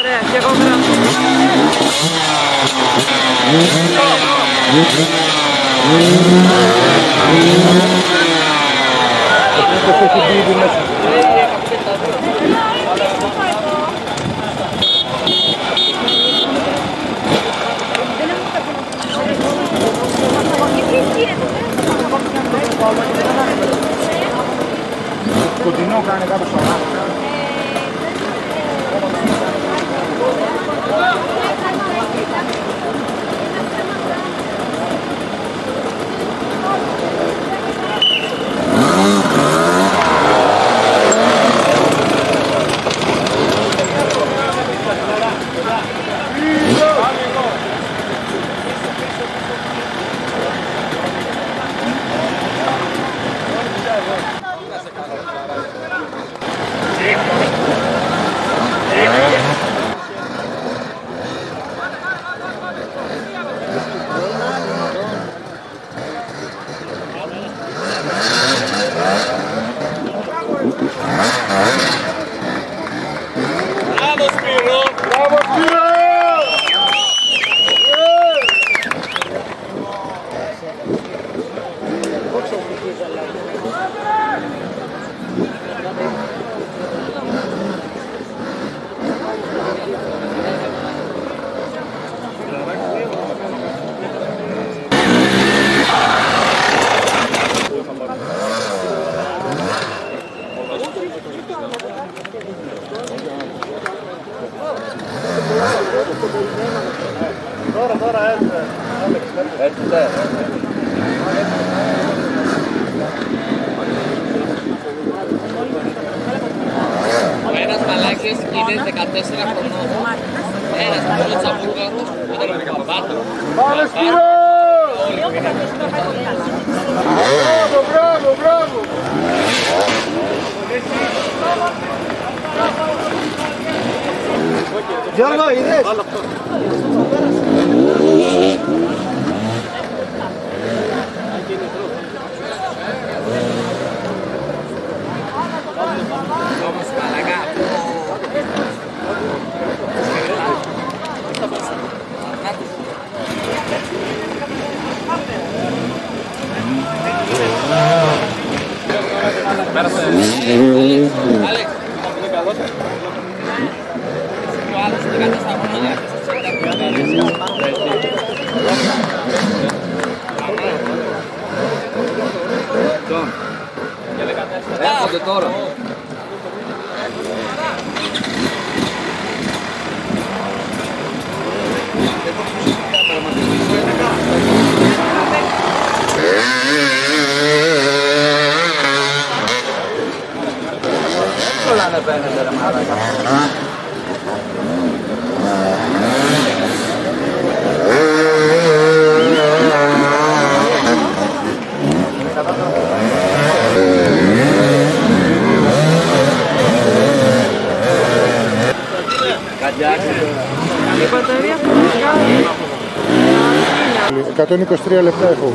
Ωραία, και εγώ γράφω. Αυτός έχει μπει ήδη μέσα. Κοντινό κάνει κάπως στο μάτι. Τώρα έτσι. Ο ένας μαλάκης είναι 14 χρονών. Ένας πολύ τσαμπούγαρος που ήταν με παπάτο. Πάμε Σπύρο! Μπράβο! Γιώργο, είδες! Άλεξ, είναι καλός. Ο άλλος είναι 14 χρόνια. Έρχονται τώρα. Όλα να φαίνεται ρε μαλάκα. Η μπαταρία που κάνει 123 λεπτά έχω.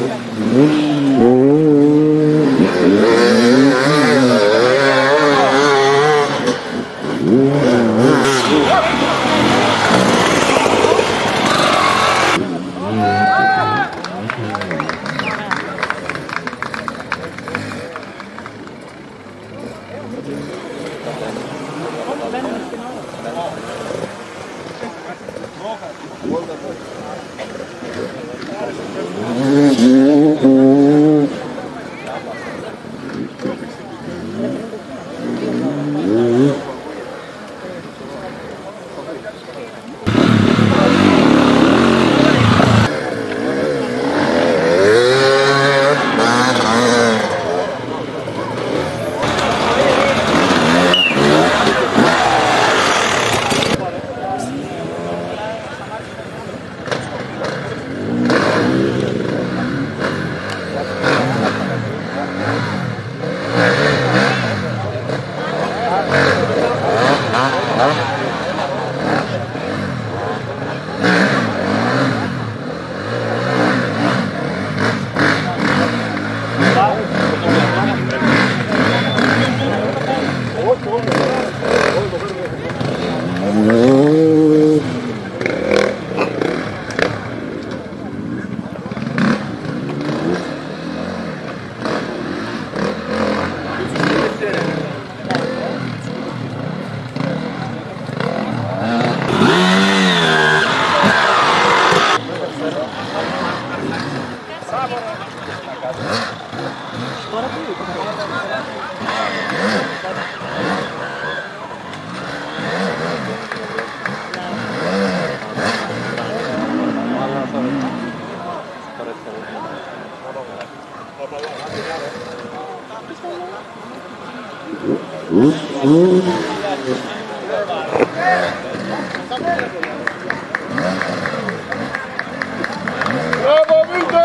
Μπράβο Μίλτο!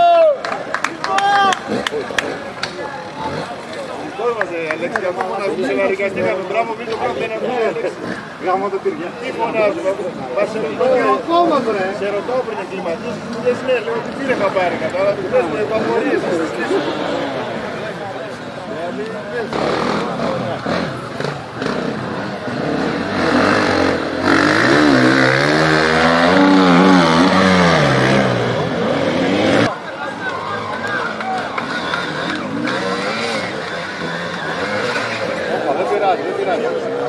Κόρμαζε Αλέξη, αφού φωνάζουμε σε λαρικαστήκαμε. Μπράβο Μίλτο, μπράβο δεν ακούει Αλέξη. Γάμο το πυριά. Τι φωνάζουμε, μας σε ρωτάω πριν εγκληματίες, μου λες ναι, λέω ότι πήρε χαμπάρι κατά, αλλά του λες με επαφορίες να σας στήσω. Δεν πειράζει, δεν πειράζει.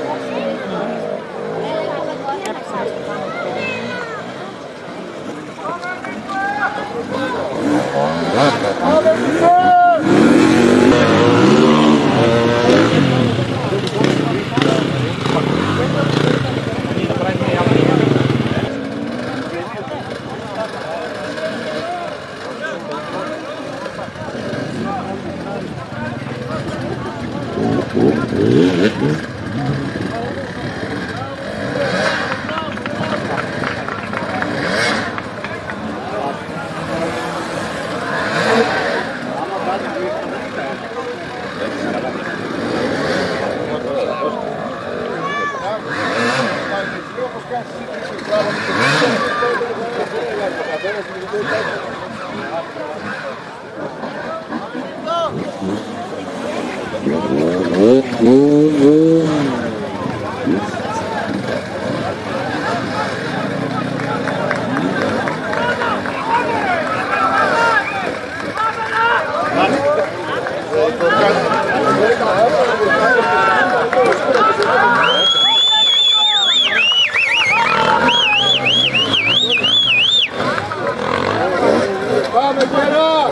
Πάμε πέρα!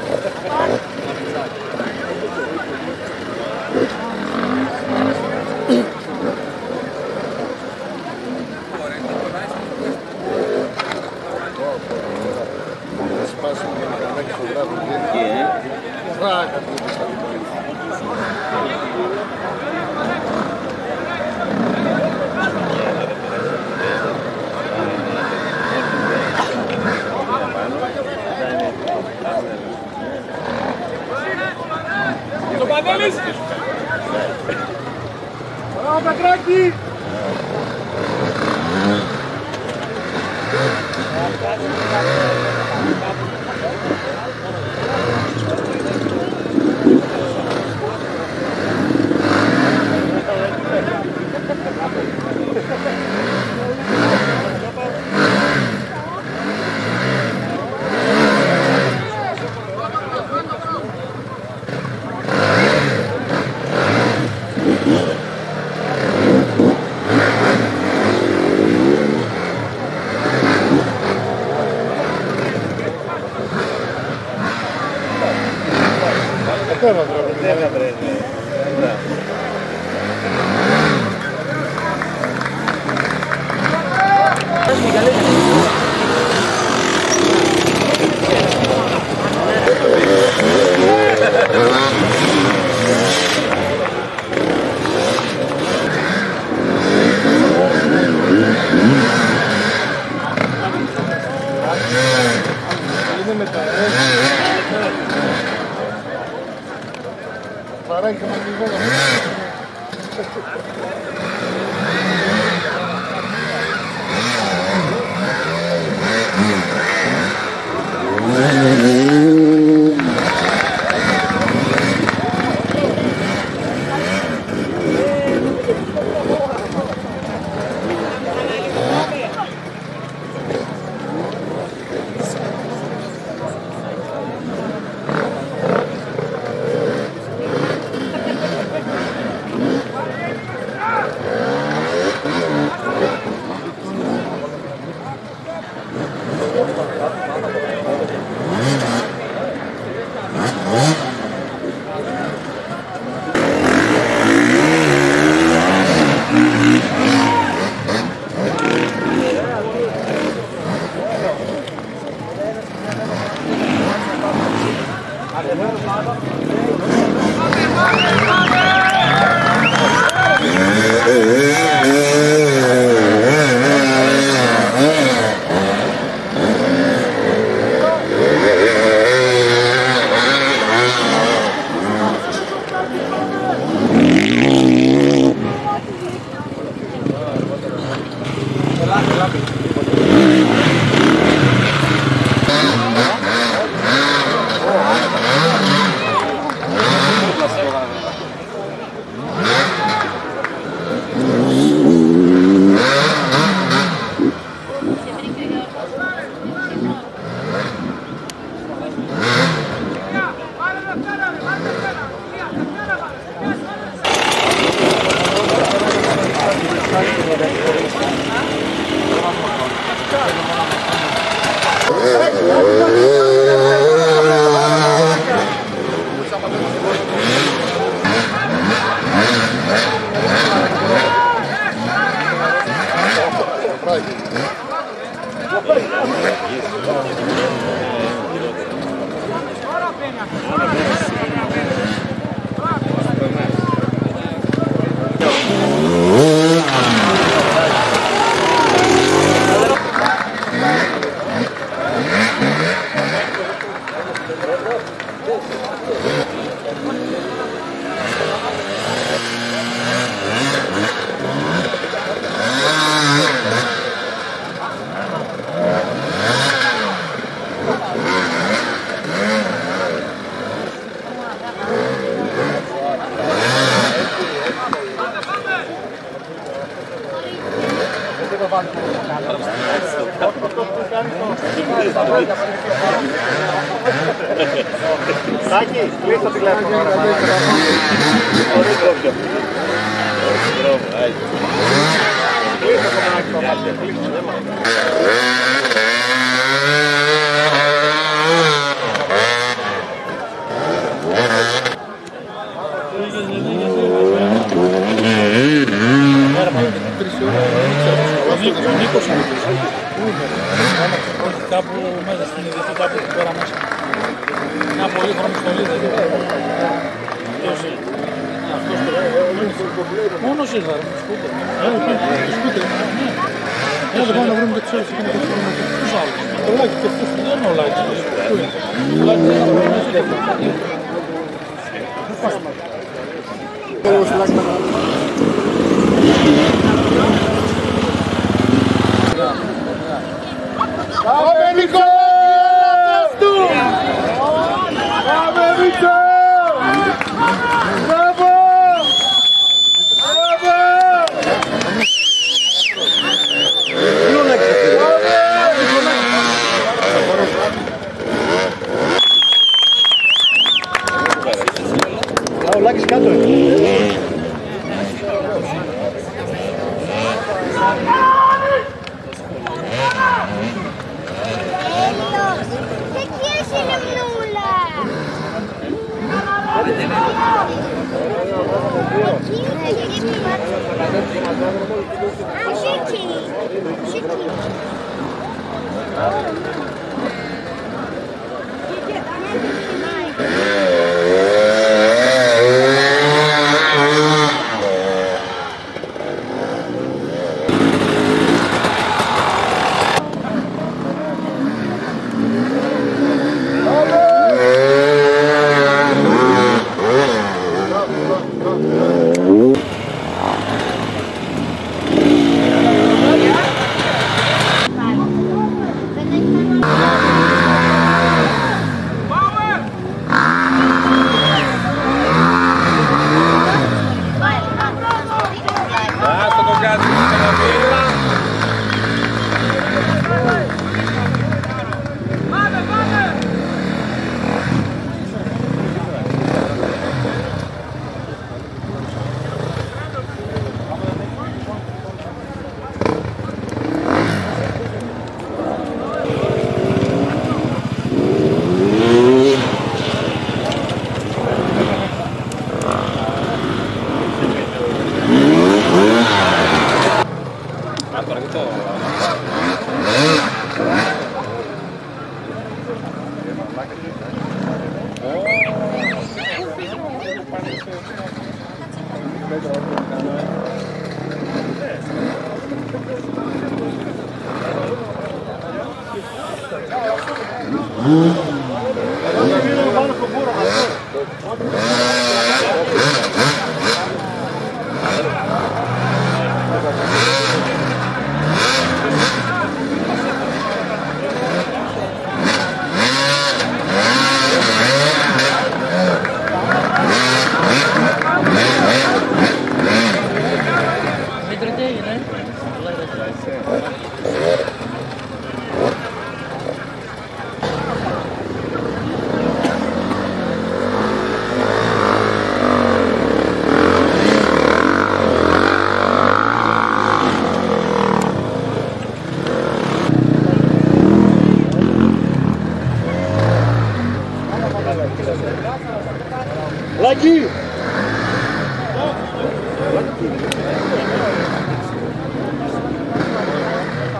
Μπράβο Πετράκη! Terra prende. Παράγει και μαγνηγόνα. Σάκη, κλείσει το τηλέφωνο. Χωρίς κόβιο. Κλείσε το μανάκι. Ο Νίκος είναι κάπου μέσα στην ειδική, κάπου εκεί πέρα μέσα. Μια πολύ χρονιστολή δεν είναι. Μόνος ήρθα, με σκούτερ. Δεν πάω να βρούμε και τους άλλους. Τους άλλους. Το Λάκη και αυτούς. Δεν είναι ο Λάκης. Πού είναι. Ο Λάκης δεν είναι ο Λάκης. Πάμε Νίκο! Πάμε Νίκο! Μπράβο! Μπράβο! Ο Λάκης κάτω είναι.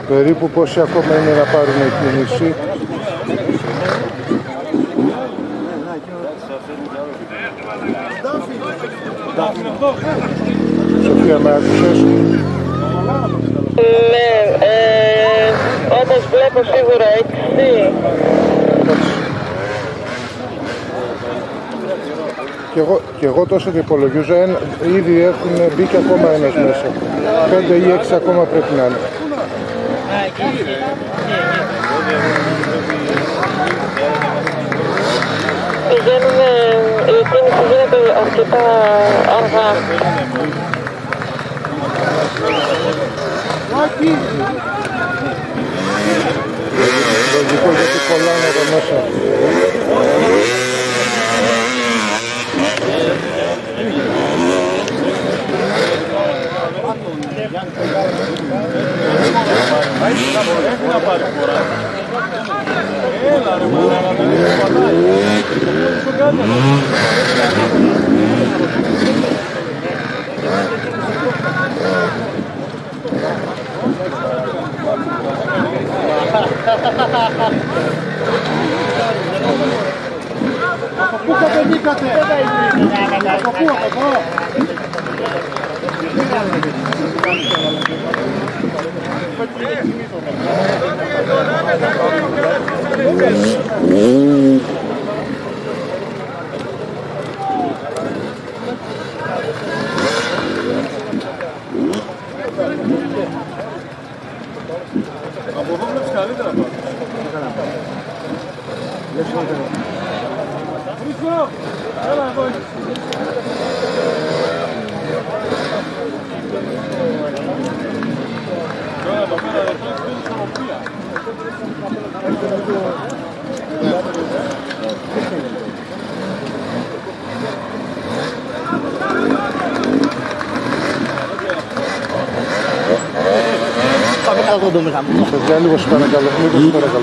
Περίπου πόσοι ακόμα είναι να πάρουν εκκίνηση? Σοφία, με άκουσες? Ναι, όπως βλέπω σίγουρα 6. Και εγώ τόσο το υπολογίζω, ήδη έχουν μπει και ακόμα ένας μέσα. 5 ή 6 ακόμα πρέπει να είναι. Η κίνηση γίνεται αρκετά αργά. Λογικό, γιατί κολλάνε εδώ μέσα. Πού κατεβήκατε? Από πού, από εδώ? Από εδώ βλέπεις καλύτερα τώρα. Χρήστο, έλα εδώ. Τώρα εδώ πέρα δεν είναι ισορροπία. Παιδιά, λίγο σου παρακαλώ, λίγο σου παρακαλώ.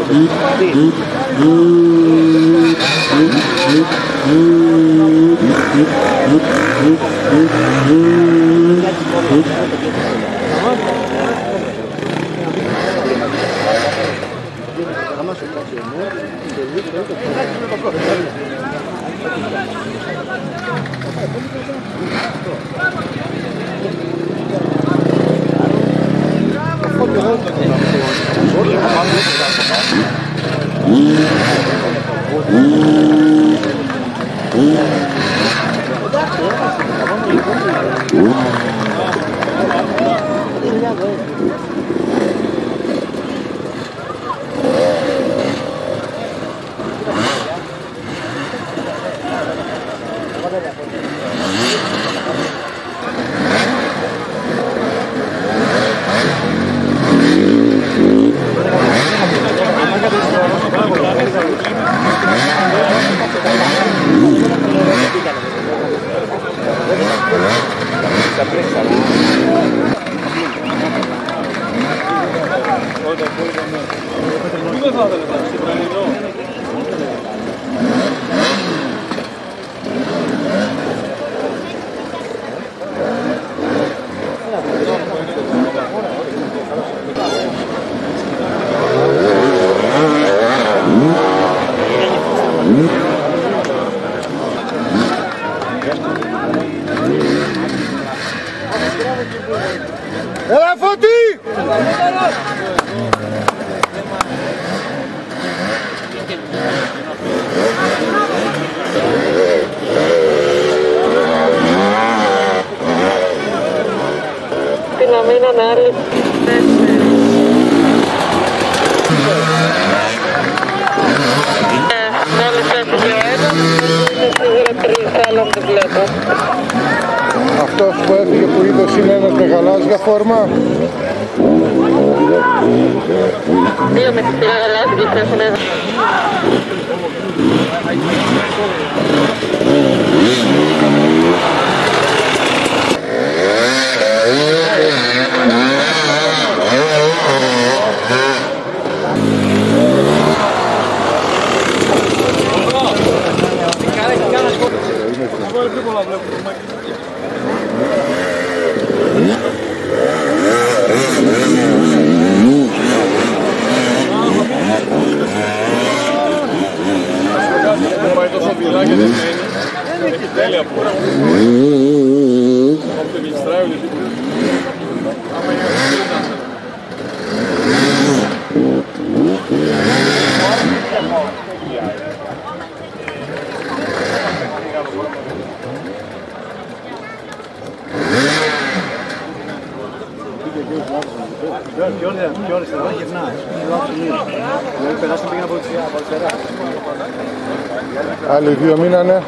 Έλα Φώτη! Την αμήνα με άλλη 4. Μόλις έφυγε ο ένας, είναι σίγουρα 3 άλλων δεν βλέπω. Αυτός που έφυγε που είδες είναι ένας με γαλάζια φόρμα. 2 με τις 3 γαλάζιες έχουν εδώ. Πιο αριστερά γυρνάς. Δηλαδή περάσαν πήγαινε από αριστερά. Άλλοι δύο μείνανε.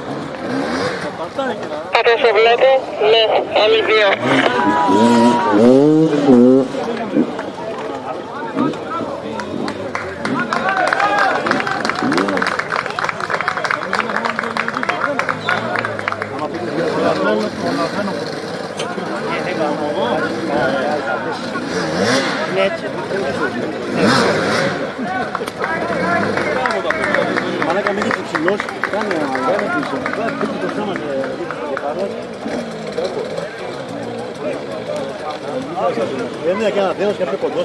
Από όσο βλέπω, ναι, άλλοι δύο. Μαλάκα μην είσαι ψηλός, κάνε πίσω. Πείτε το σώμα και παρός. Δεν είναι και ένα δέος και πιο κοντός.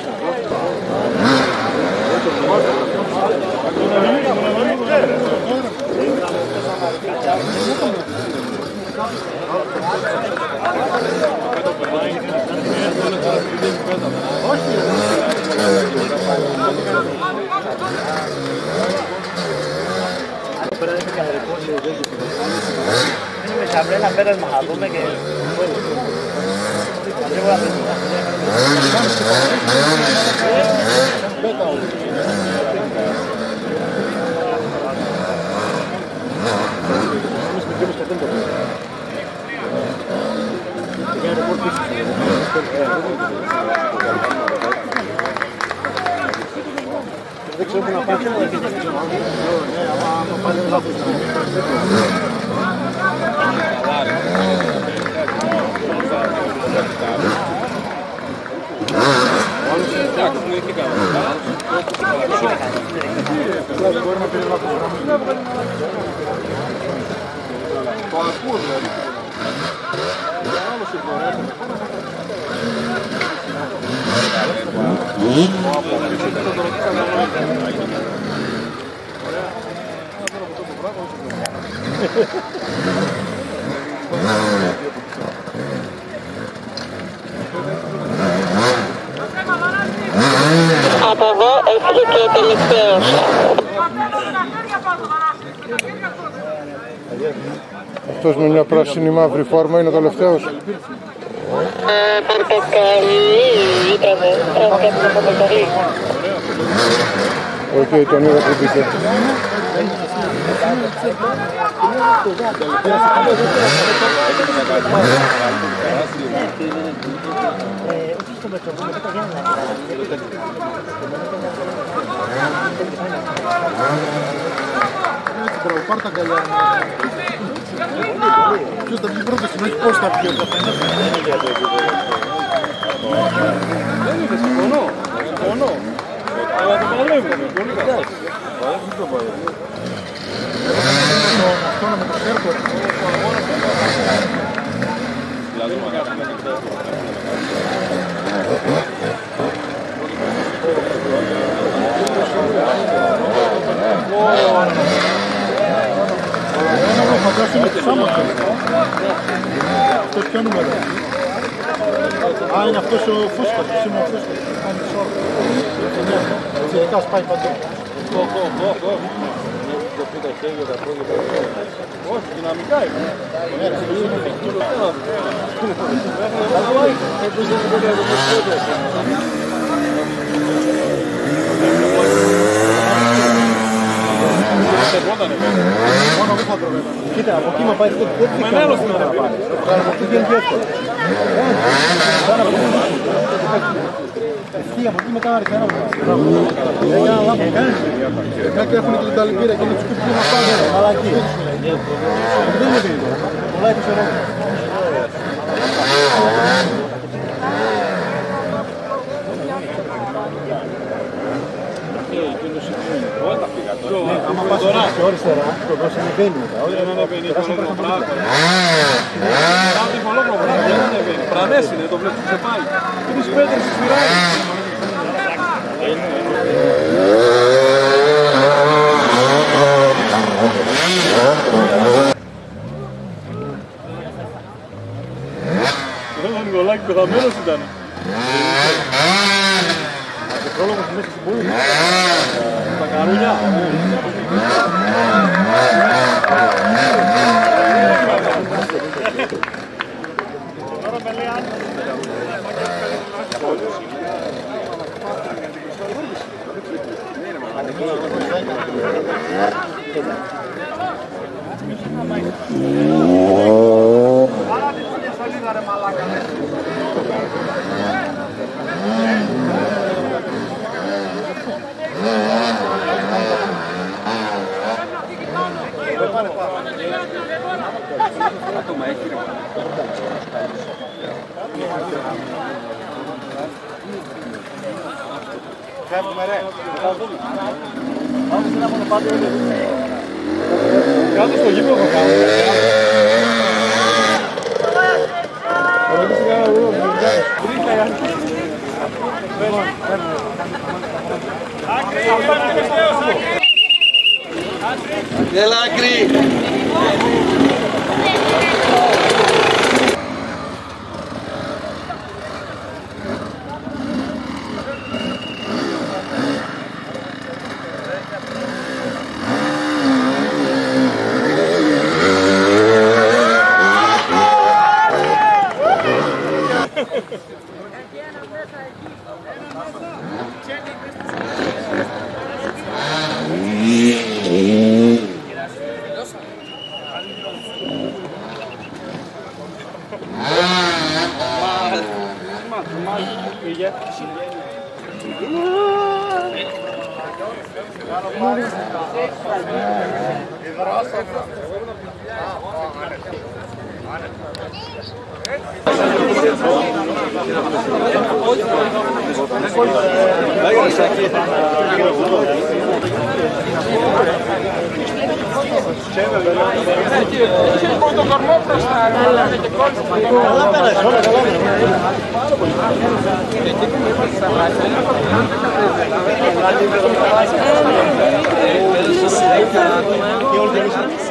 Είναι σαμπρέλα πέρασμα, θα δούμε και... Δεν ξέρω πού να πάω. Το ακούω δηλαδή. Από εδώ έφυγε και ο τελευταίος. Αυτός με μια πράσινη μαύρη φόρμα είναι ο τελευταίος. Πορτοκαλί ήτανε, κάτι το πορτοκαλί. Οκ, τον είδα που μπήκε. Πάρ' τα αγκαλιά. Ποιος θα βγει πρώτος, όχι πώς θα βγει ο καθένας. Δεν είναι, συμφωνώ. Αλλά το παλεύουμε, πολύ καλά. Δεν το παλεύουμε. Αυτό να με το σέρκο. Δηλαδή μου αγάπη να κοιτάω. Φαντάσου τους άμαχος. Αυτός ποιο νούμερο. Α, είναι αυτός ο Φούσκας, ο Σίμων Φούσκας. Έτσι ειδικά σπάει παντού. Όχι, δυναμικά είναι. Μόνο δεν θα τροβαίνω. Κοίτα, από εκεί με πάει το τέτοιο. Μενέλος είναι να πάρει. Από εκεί βγαίνει πιο εύκολα. Ευθεία, από εκεί μετά αριστερά. Δεν κάνει λάθος, κάνεις. Κάποιοι έχουν και την ταλαιπήρα και είναι τους κουπούς να πάνε. Αλλά εκεί. Δεν είναι βίντεο. Πολλά έχει ξέρω. Άμα πας πιο αριστερά, το δώσει ανεβαίνει μετά. Δεν ανεβαίνει το πράγμα. Κάτι ολόκληρο πράγμα, δεν ανεβαίνει. Πρανές είναι, το βλέπεις σε πάει. Είναι τις πέτρες της πειράζει. Ο Νικολάκη πεθαμένος ήταν. Πρόλογος μέσα στην πόλη. Τα καρούλια. Κάτω στο γήπεδο θα κάνω. Έλα άκρη! Και όλοι